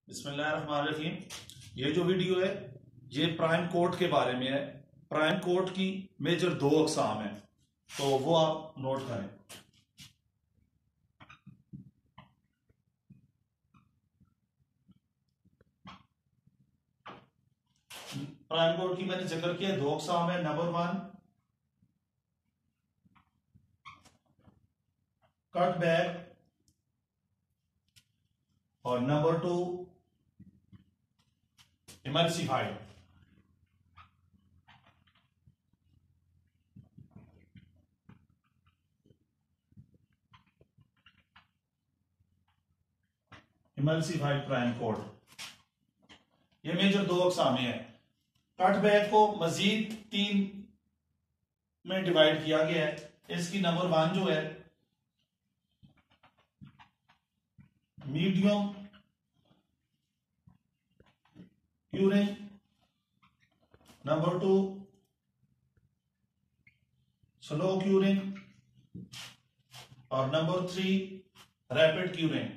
बिस्मिल्लाहिर्रहमानिर्रहीम। ये जो वीडियो है ये प्राइम कोट के बारे में है। प्राइम कोट की मेजर दो अकसाम है, तो वो आप नोट करें। प्राइम कोट की मैंने जिक्र किया, दो अकसाम है। नंबर वन, कट बैक, और number two, emulsified. Emulsified prime coat, ये मेजर दो अकसाम है। कट बैक को मजीद तीन में डिवाइड किया गया है। इसकी नंबर वन जो है medium curing, number two slow curing, और नंबर थ्री रैपिड क्यूरिंग।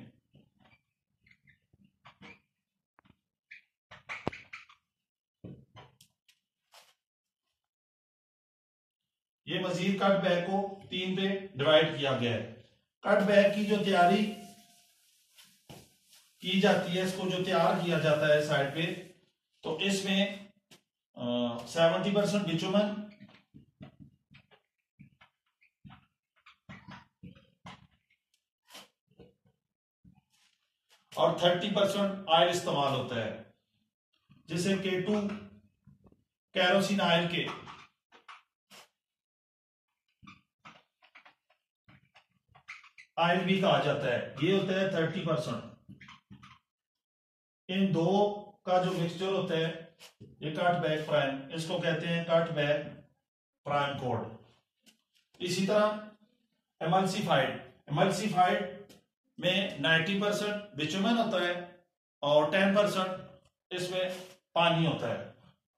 ये मजीद कट बैक को तीन पे डिवाइड किया गया है। कट बैक की जो तैयारी की जाती है, इसको जो तैयार किया जाता है साइड पे, तो इसमें 70% बिचुमन, और 30% ऑयल इस्तेमाल होता है, जिसे K2 कैरोसिन ऑयल के ऑयल भी कहा जाता है। ये होता है 30%। इन दो का जो मिक्सचर होता है ये कट बैक प्राइम, इसको कहते हैं कट बैक प्राइम कोड। इसी तरह एमल्सिफाइड में 90% बिचुमन होता है और 10% इसमें पानी होता है।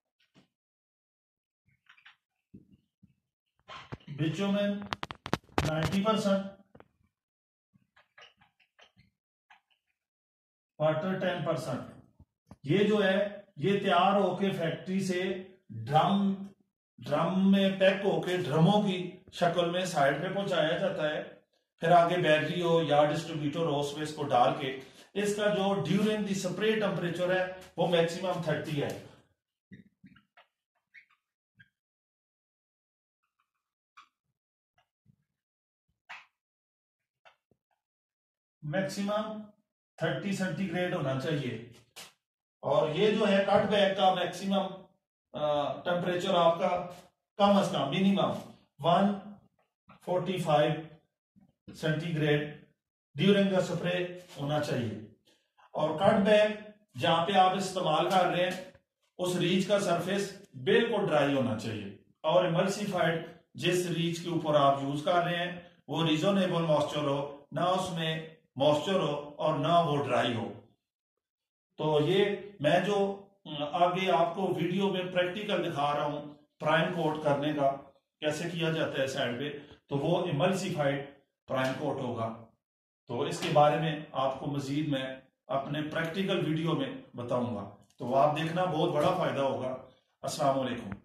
Bitumen 90%, water 10%। ये जो है ये तैयार होके फैक्ट्री से ड्रम में पैक होके ड्रमों की शक्ल में साइड पे पहुंचाया जाता है। फिर आगे बैटरी हो या डिस्ट्रीब्यूटर हो, उसमें इसको डाल के इसका जो ड्यूरिंग द स्प्रे टेम्परेचर है वो मैक्सिमम 30 है। मैक्सिमम 30 सेंटीग्रेड होना चाहिए। और ये जो है कट बैक का मैक्सिमम टेम्परेचर आपका कम अज कम minimum 145 centigrade during the spray होना चाहिए। और कट बैक जहां पे आप इस्तेमाल कर रहे हैं उस रीच का सरफेस बिल्कुल ड्राई होना चाहिए। और इमल्सिफाइड जिस रीच के ऊपर आप यूज कर रहे हैं वो रीजनेबल मॉइस्चर हो, ना उसमें मॉइस्चर हो और ना वो ड्राई हो। तो ये मैं जो आगे आपको वीडियो में प्रैक्टिकल दिखा रहा हूं प्राइम कोट करने का कैसे किया जाता है साइड पे, तो वो इमल्सिफाइड प्राइम कोट होगा। तो इसके बारे में आपको मजीद मैं अपने प्रैक्टिकल वीडियो में बताऊंगा, तो आप देखना, बहुत बड़ा फायदा होगा। अस्सलाम वालेकुम।